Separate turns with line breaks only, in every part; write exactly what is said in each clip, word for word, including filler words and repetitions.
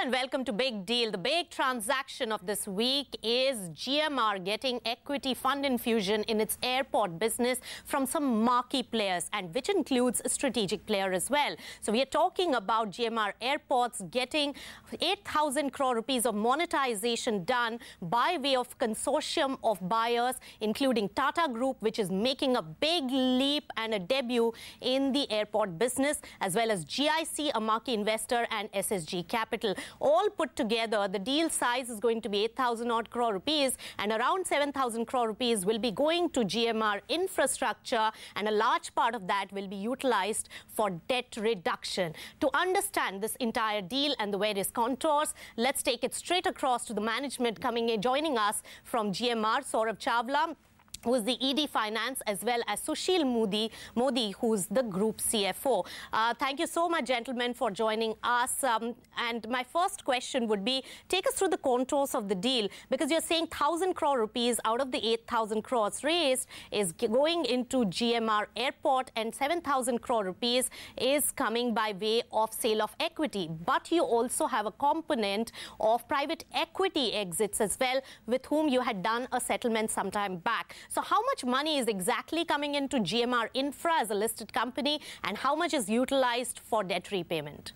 and welcome to Big Deal. The big transaction of this week is G M R getting equity fund infusion in its airport business from some marquee players, and which includes a strategic player as well. So we are talking about G M R Airports getting eight thousand crore rupees of monetization done by way of consortium of buyers, including Tata Group, which is making a big leap and a debut in the airport business, as well as G I C, a marquee investor, and S S G Capital. All put together, the deal size is going to be eight thousand odd crore rupees, and around seven thousand crore rupees will be going to G M R infrastructure, and a large part of that will be utilized for debt reduction. To understand this entire deal and the various contours, let's take it straight across to the management coming in, joining us from G M R, Saurabh Chawla, who is the E D Finance, as well as Sushil Modi, Modi who's the Group C F O. Uh, thank you so much, gentlemen, for joining us. Um, and my first question would be, take us through the contours of the deal, because you're saying one thousand crore rupees out of the eight thousand crores raised is going into G M R Airport, and seven thousand crore rupees is coming by way of sale of equity. But you also have a component of private equity exits as well, with whom you had done a settlement some time back. So how much money is exactly coming into G M R Infra as a listed company, and how much is utilized for debt repayment?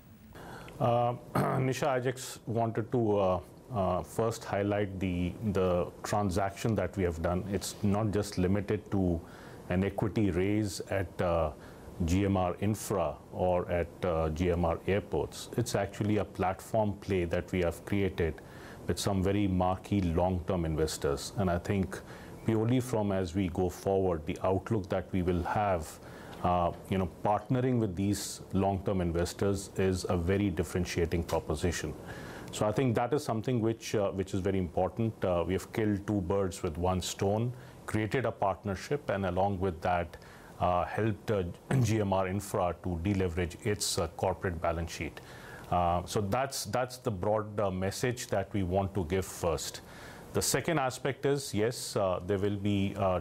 Uh, Nisha, I just wanted to uh, uh, first highlight the, the transaction that we have done. It's not just limited to an equity raise at uh, G M R Infra or at uh, G M R Airports. It's actually a platform play that we have created with some very marquee long-term investors. And I think purely from as we go forward, the outlook that we will have, uh, you know, partnering with these long-term investors is a very differentiating proposition. So I think that is something which, uh, which is very important. Uh, we have killed two birds with one stone, created a partnership, and along with that, uh, helped uh, G M R Infra to deleverage its uh, corporate balance sheet. Uh, so that's, that's the broad uh, message that we want to give first. The second aspect is, yes, uh, there will be, uh,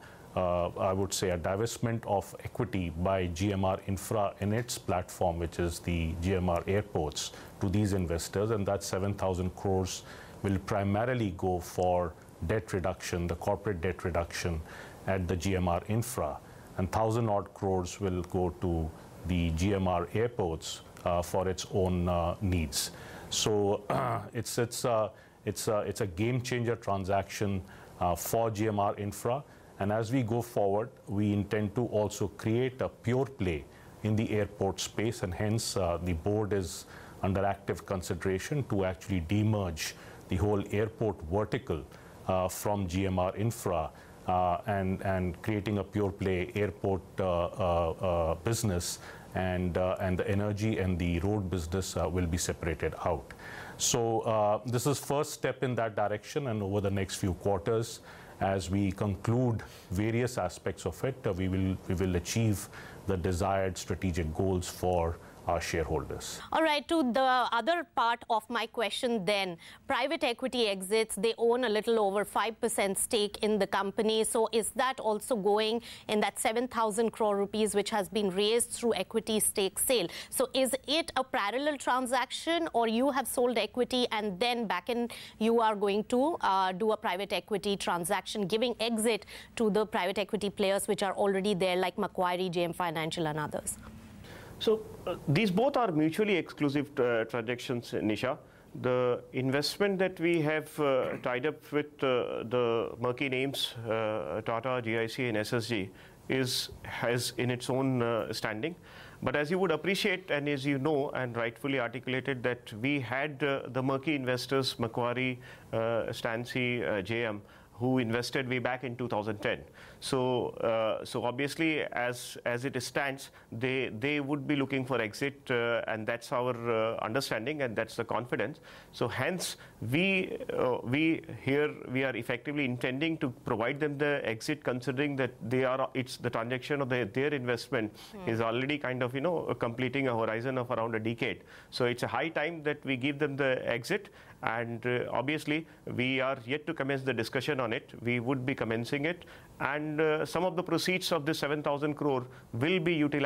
uh, I would say, a divestment of equity by G M R Infra in its platform, which is the G M R Airports, to these investors, and that seven thousand crores will primarily go for debt reduction, the corporate debt reduction at the G M R Infra, and one thousand odd crores will go to the G M R Airports uh, for its own uh, needs. So uh, it's, it's, uh, It's a, it's a game-changer transaction uh, for G M R Infra. And as we go forward, we intend to also create a pure play in the airport space. And hence, uh, the board is under active consideration to actually demerge the whole airport vertical uh, from G M R Infra uh, and, and creating a pure play airport uh, uh, uh, business. And, uh, and the energy and the road business uh, will be separated out. So uh, this is first step in that direction, and over the next few quarters, as we conclude various aspects of it, uh, we will we will achieve the desired strategic goals for our shareholders.
All right, to the other part of my question then, private equity exits, they own a little over five percent stake in the company. So is that also going in that seven thousand crore rupees which has been raised through equity stake sale? So is it a parallel transaction, or you have sold equity and then back in you are going to uh, do a private equity transaction, giving exit to the private equity players which are already there, like Macquarie, J M Financial and others?
So uh, these both are mutually exclusive uh, transactions, Nisha. The investment that we have uh, tied up with uh, the murky names, uh, Tata, G I C and S S G, is, has in its own uh, standing. But as you would appreciate, and as you know and rightfully articulated, that we had uh, the murky investors, Macquarie, uh, Stancy, uh, J M, who invested way back in two thousand ten. So, uh, so obviously, as as it stands, they they would be looking for exit, uh, and that's our uh, understanding, and that's the confidence. So, hence, we uh, we here we are effectively intending to provide them the exit, considering that they are it's the transaction of the, their investment mm. is already kind of you know completing a horizon of around a decade. So, it's a high time that we give them the exit. And uh, obviously, we are yet to commence the discussion on it. We would be commencing it, and uh, some of the proceeds of this seven thousand crore will be utilized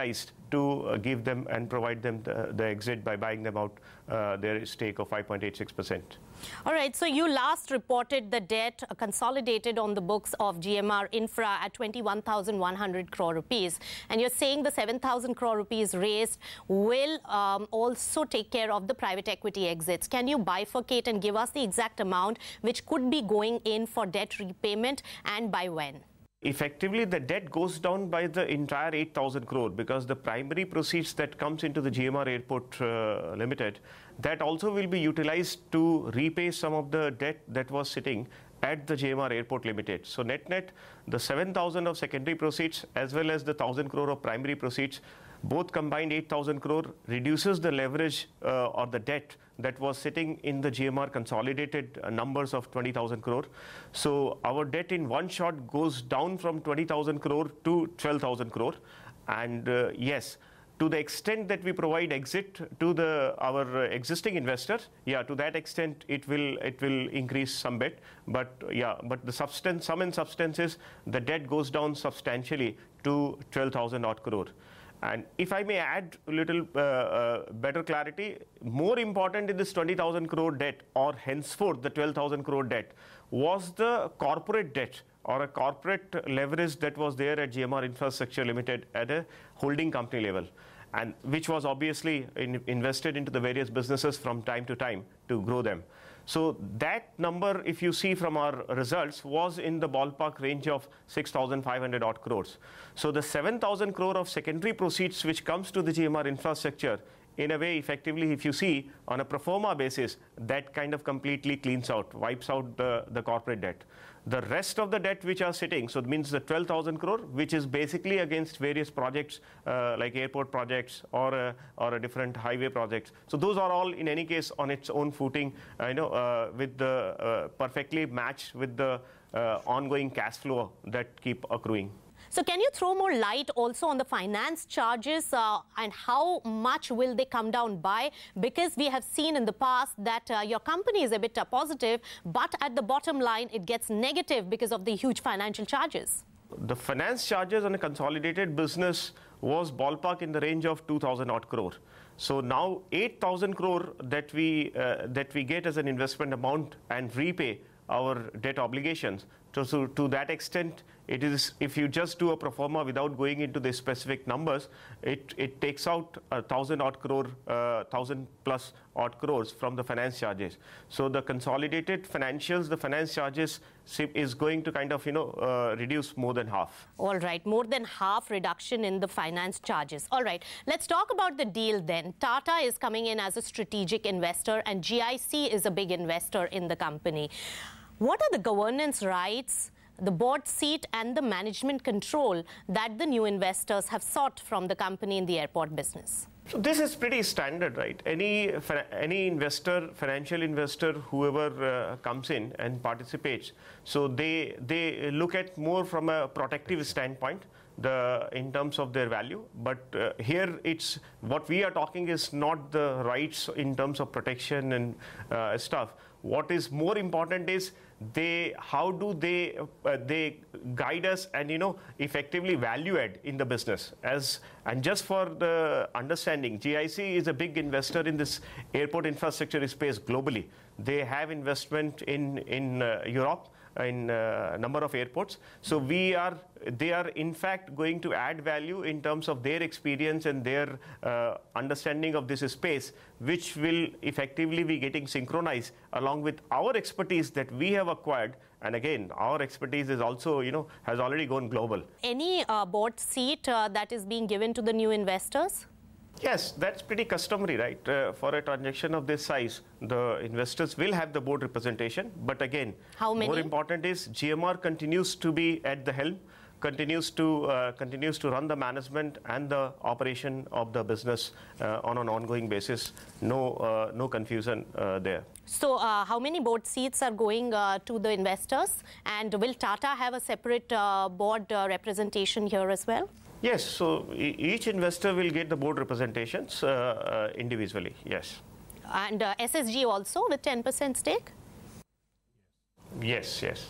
to uh, give them and provide them the, the exit by buying them out uh, their stake of five point eight six percent.
All right, so you last reported the debt uh, consolidated on the books of G M R Infra at twenty-one thousand one hundred crore rupees. And you're saying the seven thousand crore rupees raised will um, also take care of the private equity exits. Can you bifurcate and give us the exact amount which could be going in for debt repayment and by when?
Effectively, the debt goes down by the entire eight thousand crore because the primary proceeds that comes into the G M R Airport uh, Limited, that also will be utilized to repay some of the debt that was sitting at the G M R Airport Limited. So net net, the seven thousand of secondary proceeds as well as the one thousand crore of primary proceeds, both combined eight thousand crore reduces the leverage uh, or the debt that was sitting in the G M R consolidated uh, numbers of twenty thousand crore. So our debt in one shot goes down from twenty thousand crore to twelve thousand crore. And uh, yes, to the extent that we provide exit to the our uh, existing investors, yeah, to that extent it will it will increase some bit. But yeah, but the substance, sum and substance is the debt goes down substantially to twelve thousand odd crore. And if I may add a little uh, uh, better clarity, more important in this twenty thousand crore debt, or henceforth the twelve thousand crore debt, was the corporate debt or a corporate leverage that was there at G M R Infrastructure Limited at a holding company level, and which was obviously in, invested into the various businesses from time to time to grow them. So that number, if you see from our results, was in the ballpark range of six thousand five hundred odd crores. So the seven thousand crore of secondary proceeds which comes to the G M R Infrastructure, in a way, effectively, if you see on a pro forma basis, that kind of completely cleans out, wipes out the, the corporate debt. The rest of the debt which are sitting, so it means the twelve thousand crore, which is basically against various projects uh, like airport projects or a, or a different highway projects. So those are all in any case on its own footing, uh, you know, uh, with the uh, perfectly matched with the uh, ongoing cash flow that keep accruing.
So can you throw more light also on the finance charges uh, and how much will they come down by? Because we have seen in the past that uh, your company is a bit positive, but at the bottom line, it gets negative because of the huge financial charges.
The finance charges on a consolidated business was ballpark in the range of two thousand odd crore. So now eight thousand crore that we, uh, that we get as an investment amount and repay our debt obligations. So, so to that extent, it is, if you just do a pro forma without going into the specific numbers, it, it takes out a thousand odd crore, uh, thousand plus odd crores from the finance charges. So the consolidated financials, the finance charges is going to kind of, you know, uh, reduce more than half.
All right, more than half reduction in the finance charges. All right, let's talk about the deal then. Tata is coming in as a strategic investor and G I C is a big investor in the company. What are the governance rights, the board seat and the management control that the new investors have sought from the company in the airport business?
So this is pretty standard, right? Any, any investor, financial investor, whoever uh, comes in and participates, so they, they look at more from a protective standpoint, the in terms of their value. But uh, here it's what we are talking is not the rights in terms of protection and uh, stuff. What is more important is they how do they uh, they guide us and, you know, effectively value add in the business. As and just for the understanding, G I C is a big investor in this airport infrastructure space globally. They have investment in in uh, Europe, in a uh, number of airports. So we are, they are in fact going to add value in terms of their experience and their uh, understanding of this space, which will effectively be getting synchronized along with our expertise that we have acquired. And again, our expertise is also, you know, has already gone global.
Any uh, board seat uh, that is being given to the new investors?
Yes, that's pretty customary, right? Uh, for a transaction of this size, the investors will have the board representation. But again,
how many?
More important is G M R continues to be at the helm, continues to uh, continues to run the management and the operation of the business uh, on an ongoing basis. No, uh, no confusion uh, there.
So, uh, how many board seats are going uh, to the investors, and will Tata have a separate uh, board uh, representation here as well?
Yes, so e each investor will get the board representations uh, uh, individually, yes.
And uh, S S G also with ten percent stake?
Yes, yes.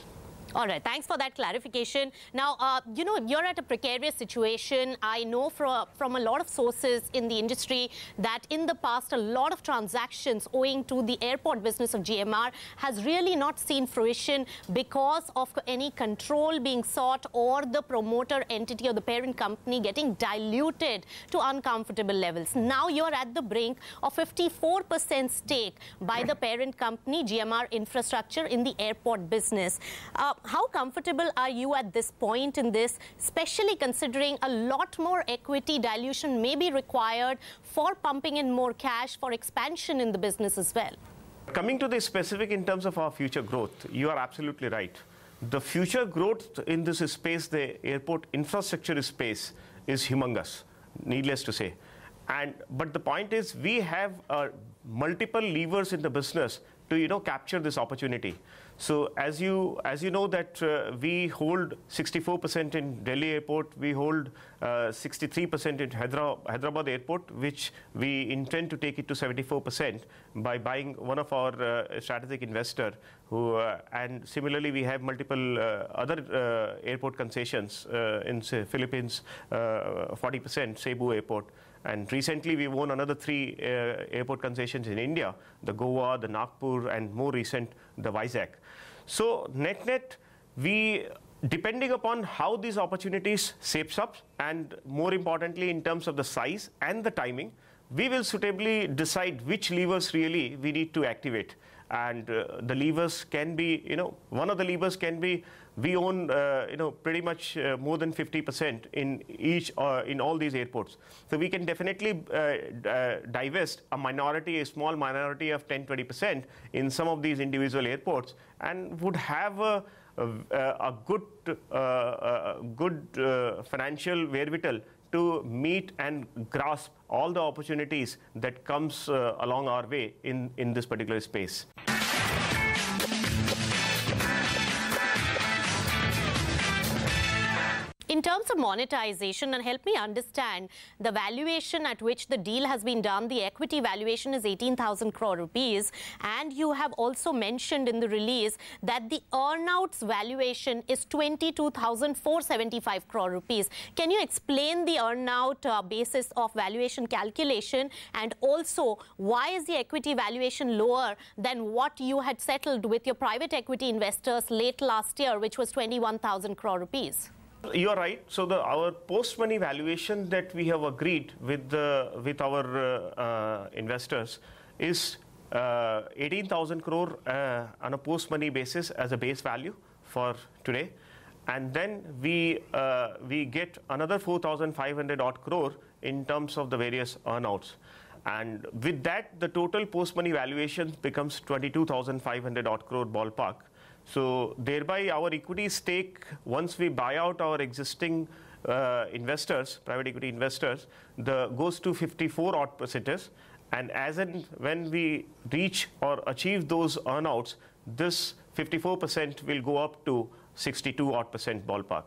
All right, thanks for that clarification. Now, uh, you know, you're at a precarious situation. I know from, from a lot of sources in the industry that in the past, a lot of transactions owing to the airport business of G M R has really not seen fruition because of any control being sought or the promoter entity or the parent company getting diluted to uncomfortable levels. Now you're at the brink of fifty-four percent stake by the parent company, G M R Infrastructure, in the airport business. Uh, How comfortable are you at this point in this, especially considering a lot more equity dilution may be required for pumping in more cash for expansion in the business as well?
Coming to the specific in terms of our future growth, you are absolutely right. The future growth in this space, the airport infrastructure space, is humongous, needless to say. And but the point is, we have uh, multiple levers in the business to you know capture this opportunity. So as you as you know that uh, we hold sixty-four percent in Delhi Airport, we hold uh, sixty-three percent in Hydra Hyderabad Airport, which we intend to take it to seventy-four percent by buying one of our uh, strategic investor. Who uh, and similarly we have multiple uh, other uh, airport concessions uh, in say, Philippines, uh, forty percent Cebu Airport. And recently we won another three uh, airport concessions in India, the Goa, the Nagpur, and more recent, the Vizag. So net-net, we, depending upon how these opportunities shapes up, and more importantly in terms of the size and the timing, we will suitably decide which levers really we need to activate. And uh, the levers can be, you know, one of the levers can be, we own, uh, you know, pretty much uh, more than fifty percent in each, uh, in all these airports. So we can definitely uh, uh, divest a minority, a small minority of ten to twenty percent in some of these individual airports, and would have a, a, a good, uh, a good uh, financial wherewithal to meet and grasp all the opportunities that comes uh, along our way in, in this particular space.
In terms of monetization, and help me understand the valuation at which the deal has been done, the equity valuation is eighteen thousand crore rupees. And you have also mentioned in the release that the earnouts valuation is twenty-two thousand four hundred seventy-five crore rupees. Can you explain the earnout uh, basis of valuation calculation, and also why is the equity valuation lower than what you had settled with your private equity investors late last year, which was twenty-one thousand crore rupees?
You are right. So the our post-money valuation that we have agreed with the with our uh, uh, investors is uh, eighteen thousand crore uh, on a post-money basis as a base value for today, and then we uh, we get another four thousand five hundred odd crore in terms of the various earnouts, and with that the total post-money valuation becomes twenty-two thousand five hundred odd crore ballpark. So thereby our equity stake, once we buy out our existing uh, investors, private equity investors, the goes to fifty-four odd percentage. And as and when we reach or achieve those earnouts, this fifty-four percent will go up to sixty-two odd percent ballpark.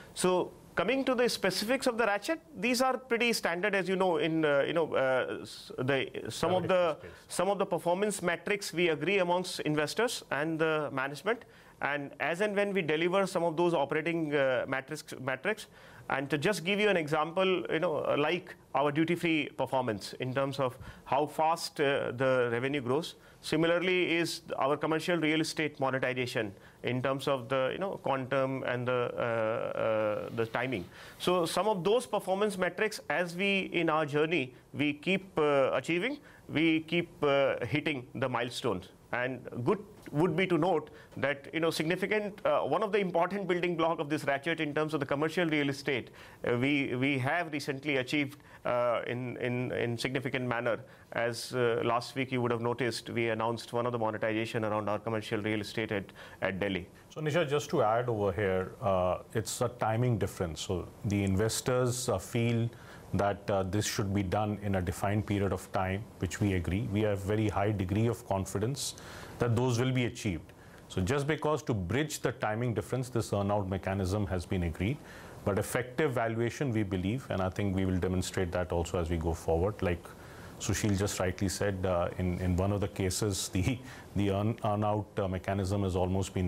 So coming to the specifics of the ratchet, these are pretty standard, as you know. In uh, you know uh, the some of the some of the performance metrics we agree amongst investors and the management, and as and when we deliver some of those operating uh, metrics metrics. And to just give you an example, you know, like our duty-free performance in terms of how fast uh, the revenue grows. Similarly, is our commercial real estate monetization in terms of the you know quantum and the uh, uh, the timing. So some of those performance metrics, as we in our journey we keep uh, achieving, we keep uh, hitting the milestones. And good would be to note that you know significant uh, one of the important building block of this ratchet in terms of the commercial real estate, uh, we we have recently achieved uh, in in in significant manner. As uh, last week you would have noticed, we announced one of the monetization around our commercial real estate at at Delhi.
So Nisha, just to add over here, uh, it's a timing difference. So the investors uh, feel that uh, this should be done in a defined period of time, which we agree. We have very high degree of confidence that those will be achieved. So just because to bridge the timing difference, this earnout mechanism has been agreed. But effective valuation, we believe, and I think we will demonstrate that also as we go forward. Like Sushil just rightly said, uh, in, in one of the cases, the, the earn, earnout uh, mechanism has almost been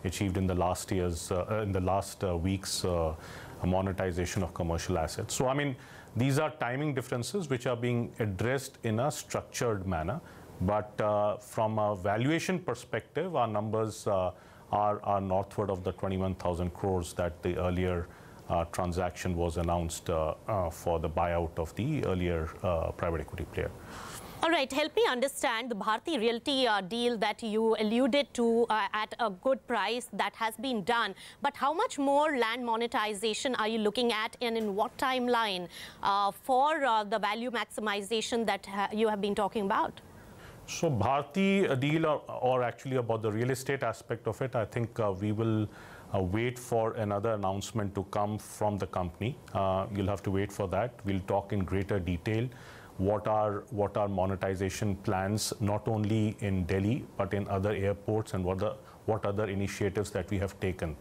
achieved in the last year's, uh, in the last uh, week's uh, monetization of commercial assets. So, I mean, these are timing differences which are being addressed in a structured manner. But uh, from a valuation perspective, our numbers uh, are, are northward of the twenty-one thousand crores that the earlier uh, transaction was announced uh, uh, for the buyout of the earlier uh, private equity player.
All right, help me understand the Bharti Realty uh, deal that you alluded to uh, at a good price that has been done. But how much more land monetization are you looking at, and in what timeline uh, for uh, the value maximization that ha you have been talking about?
So Bharti deal, or, or actually about the real estate aspect of it, I think uh, we will uh, wait for another announcement to come from the company. Uh, you'll have to wait for that. We'll talk in greater detail what are what are monetization plans, not only in Delhi but in other airports, and what the what other initiatives that we have taken.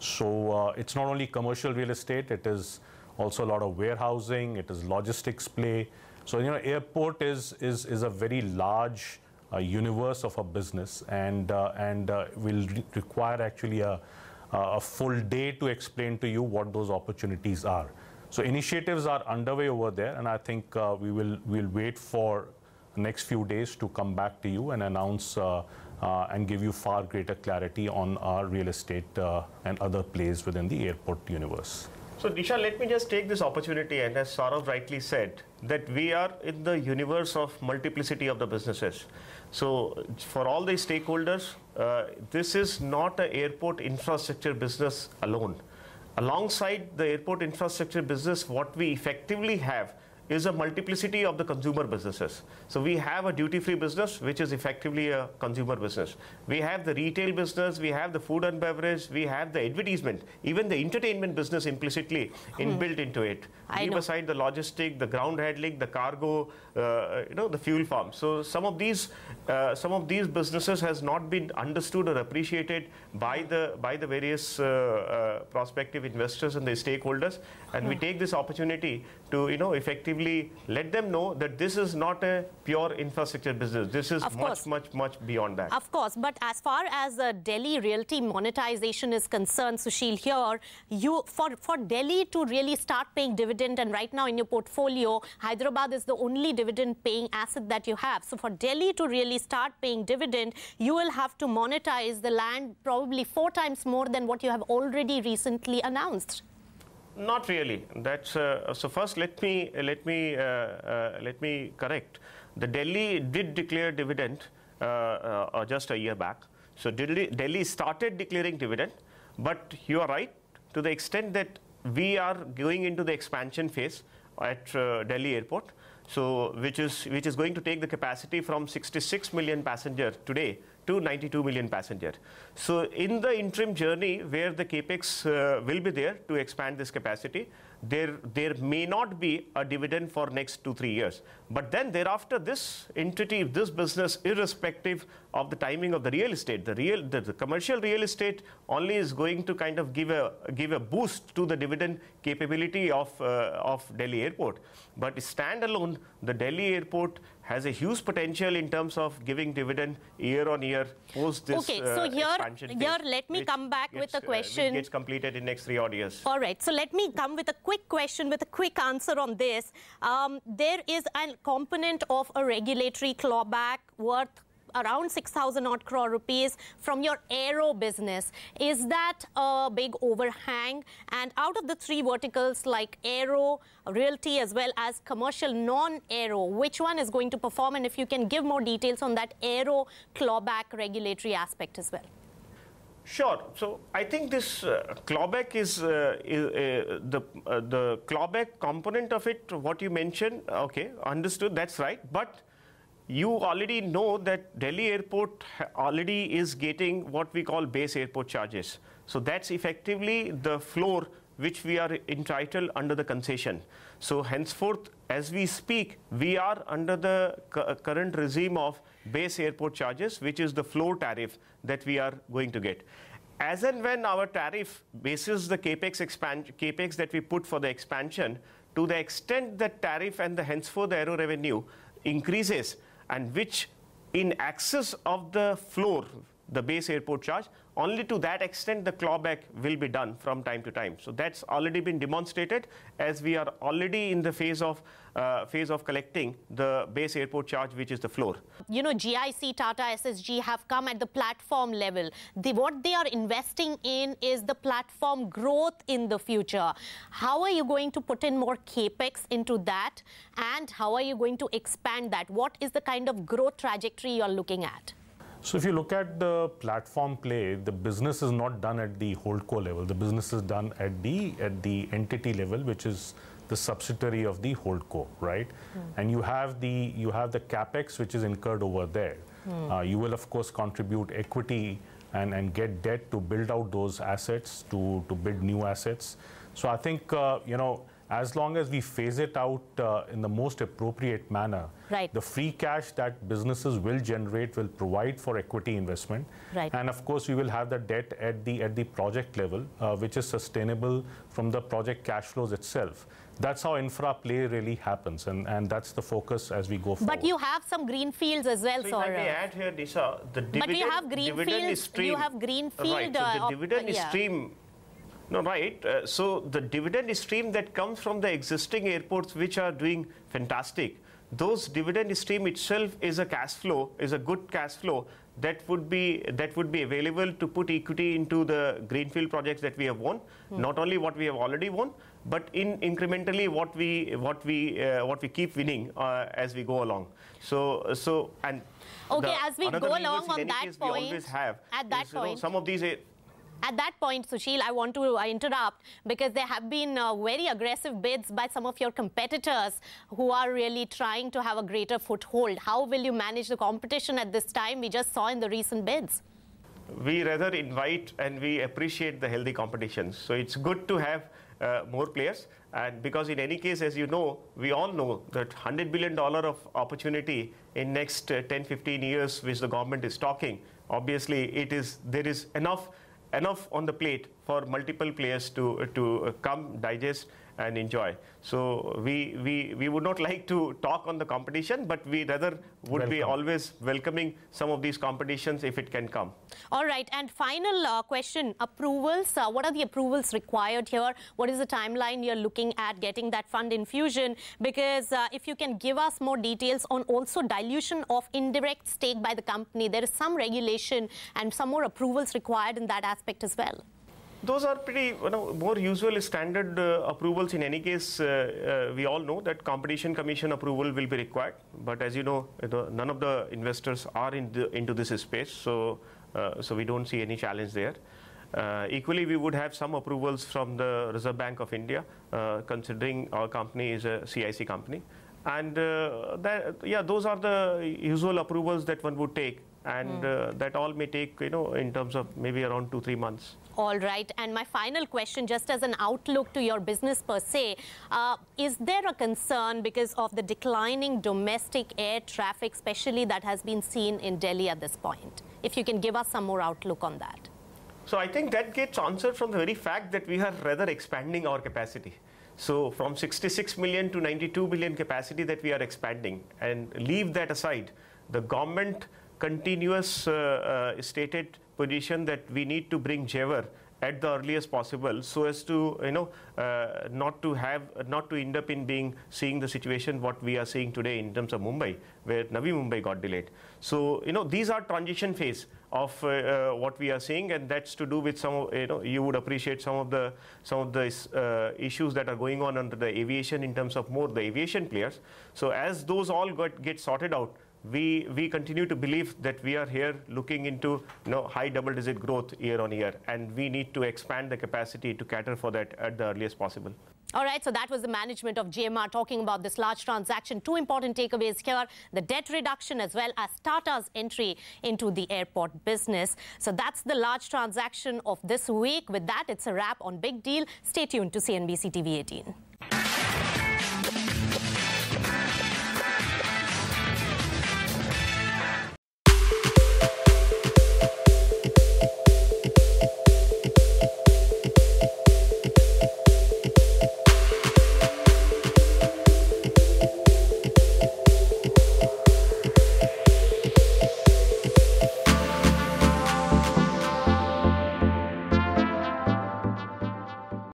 So uh, it's not only commercial real estate, it is also a lot of warehousing, it is logistics play. So, you know, airport is is is a very large uh, universe of a business, and uh, and uh, will re require actually a a full day to explain to you what those opportunities are. So initiatives are underway over there, and I think uh, we will we'll wait for the next few days to come back to you and announce uh, uh, and give you far greater clarity on our real estate uh, and other plays within the airport universe.
So Nisha, let me just take this opportunity, and as Saurav rightly said, that we are in the universe of multiplicity of the businesses. So for all the stakeholders, uh, this is not an airport infrastructure business alone. Alongside the airport infrastructure business, what we effectively have is a multiplicity of the consumer businesses. So we have a duty-free business, which is effectively a consumer business. We have the retail business, we have the food and beverage, we have the advertisement, even the entertainment business implicitly hmm. inbuilt into it.
I
Leave
know.
aside the logistic, the ground handling, the cargo, uh, you know, the fuel farm. So some of these, uh, some of these businesses has not been understood or appreciated by the by the various uh, uh, prospective investors and the stakeholders. And hmm. we take this opportunity to, you know, effectively let them know that this is not a pure infrastructure business. This is
Of
much,
course.
much, much beyond that.
Of course, but as far as uh, Delhi Realty monetization is concerned, Sushil, here, you for, for Delhi to really start paying dividend, and right now in your portfolio, Hyderabad is the only dividend-paying asset that you have. So for Delhi to really start paying dividend, you will have to monetize the land probably four times more than what you have already recently announced.
Not really. That's uh, so. First, let me let me uh, uh, let me correct. The Delhi did declare dividend uh, uh, just a year back. So Delhi, Delhi started declaring dividend, but you are right to the extent that we are going into the expansion phase at uh, Delhi Airport. So which is which is going to take the capacity from sixty-six million passenger today to ninety-two million passenger. So in the interim journey where the capex uh, will be there to expand this capacity, there there may not be a dividend for next two three years. But then thereafter, this entity, this business, irrespective of the timing of the real estate, the real the, the commercial real estate only is going to kind of give a give a boost to the dividend capability of uh, of Delhi Airport. But standalone, the Delhi Airport has a huge potential in terms of giving dividend year on year post this
Okay,
uh,
so here,
expansion
here
phase,
let me
which
come back
gets,
with a question.
Uh, which gets completed in next three odd years.
All right, so let me come with a quick question, with a quick answer on this. Um, there is a component of a regulatory clawback worth around six thousand odd crore rupees from your aero business. Is that a big overhang? And out of the three verticals like aero, realty, as well as commercial non-aero, which one is going to perform? And if you can give more details on that aero clawback regulatory aspect as well.
Sure. So I think this uh, clawback is, uh, is uh, the uh, the clawback component of it. What you mentioned, okay, understood. That's right. But you already know that Delhi Airport already is getting what we call base airport charges. So that's effectively the floor which we are entitled under the concession. So henceforth, as we speak, we are under the current regime of base airport charges, which is the floor tariff that we are going to get. As and when our tariff bases the capex, expand, capex that we put for the expansion, to the extent that tariff and the henceforth the aero revenue increases, and which in excess of the floor, the base airport charge. Only to that extent the clawback will be done from time to time. So that's already been demonstrated, as we are already in the phase of uh, phase of collecting the base airport charge, which is the floor.
You know, G I C, Tata, S S G have come at the platform level. The, what they are investing in is the platform growth in the future. How are you going to put in more capex into that? And how are you going to expand that? What is the kind of growth trajectory you're looking at?
So if you look at the platform play, the business is not done at the holdco level. The business is done at the at the entity level, which is the subsidiary of the holdco, right? Mm. And you have the you have the capex which is incurred over there. Mm. Uh, you will of course contribute equity and and get debt to build out those assets, to to build new assets. So I think uh, you know, as long as we phase it out uh, in the most appropriate manner, right, the free cash that businesses will generate will provide for equity investment. Right. And of course, we will have the debt at the at the project level, uh, which is sustainable from the project cash flows itself. That's how infra play really happens, and, and that's the focus as we go forward.
But you have some green fields as well,
so
Saurabh.
If I may add here, Disha, the dividend,
but you have green fields,
stream,
you have green field.
Right, so the
uh,
dividend
uh, yeah.
stream. No, right. Uh, so the dividend stream that comes from the existing airports, which are doing fantastic, those dividend stream itself is a cash flow, is a good cash flow that would be that would be available to put equity into the greenfield projects that we have won. Hmm. Not only what we have already won, but in incrementally what we what we uh, what we keep winning uh, as we go along. So so and
okay, as we go along on that
case,
point,
we always have
at that
is,
point,
you know, some of these.
At that point, Sushil, I want to uh, interrupt because there have been uh, very aggressive bids by some of your competitors who are really trying to have a greater foothold. How will you manage the competition at this time? We just saw in the recent bids.
We rather invite and we appreciate the healthy competition. So it's good to have uh, more players. And because in any case, as you know, we all know that one hundred billion dollars of opportunity in next uh, ten, fifteen years, which the government is talking, obviously it is there is enough enough on the plate for multiple players to to come, digest and enjoy. So we we we would not like to talk on the competition, but we rather would Welcome. be always welcoming some of these competitions if it can come.
All right, and final uh, question, approvals. Uh, what are the approvals required here? What is the timeline you're looking at getting that fund infusion? Because uh, if you can give us more details on also dilution of indirect stake by the company, there is some regulation and some more approvals required in that aspect as well.
Those are pretty, you know, more usual standard uh, approvals. In any case, uh, uh, we all know that Competition Commission approval will be required. But as you know, the, none of the investors are in the, into this space, so uh, so we don't see any challenge there. Uh, equally, we would have some approvals from the Reserve Bank of India, uh, considering our company is a C I C company. And uh, that, yeah, those are the usual approvals that one would take. And mm. uh, that all may take, you know, in terms of maybe around two, three months.
All right. And my final question, just as an outlook to your business per se, uh, is there a concern because of the declining domestic air traffic, especially that has been seen in Delhi at this point? If you can give us some more outlook on that.
So I think that gets answered from the very fact that we are rather expanding our capacity. So from sixty-six million to ninety-two million capacity that we are expanding, and leave that aside, the government continuous uh, uh, stated position that we need to bring J E V A R at the earliest possible, so as to, you know, uh, not to have, not to end up in being seeing the situation what we are seeing today in terms of Mumbai, where Navi Mumbai got delayed. So, you know, these are transition phase of uh, uh, what we are seeing, and that's to do with some, you know, you would appreciate some of the some of the uh, issues that are going on under the aviation in terms of more the aviation players. So as those all got get sorted out, we we continue to believe that we are here looking into, you know, high double digit growth year on year, and we need to expand the capacity to cater for that at the earliest possible.
All right, so that was the management of G M R talking about this large transaction. Two important takeaways here, the debt reduction as well as Tata's entry into the airport business. So that's the large transaction of this week. With that, it's a wrap on Big Deal. Stay tuned to C N B C T V eighteen.